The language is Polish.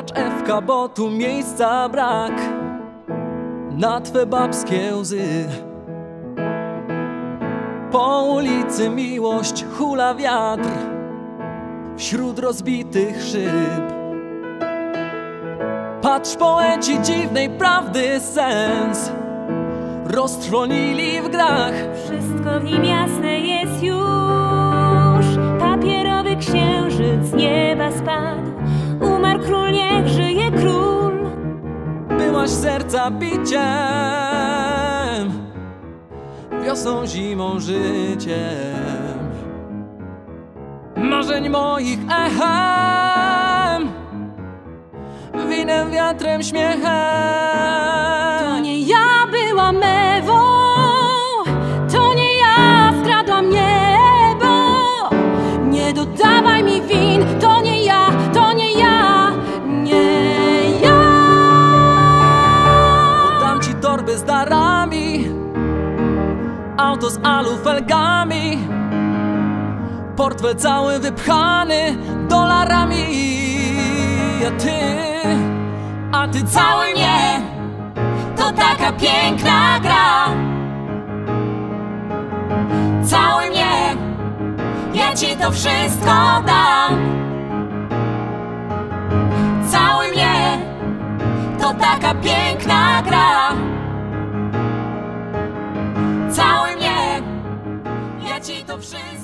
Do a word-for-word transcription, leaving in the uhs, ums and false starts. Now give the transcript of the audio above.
płacz Ewka, bo tu miejsca brak na twe babskie łzy. Po ulicy miłość hula wiatr wśród rozbitych szyb. Patrz, poeci dziwnej prawdy sens roztrwonili w grach. Wszystko w nim jasne jest już. Papierowy księżyc z nieba spadł. Umarł król, niech żyje król. Byłaś serca biciem, wiosną, zimą, życiem, marzeń moich echem, winem, wiatrem, śmiechem. To nie ja byłam Ewą, to nie ja skradłam niebo. Nie dodawaj mi win, to nie ja, to nie ja, nie ja. Oddam ci torby z darami, auto z alufelgami, portfel cały wypchany dolarami. A ty, a ty cały nie, To taka piękna gra. Cały mnie, ja ci to wszystko dam. Cały mnie, to taka piękna gra. Cały mnie, ja ci to wszystko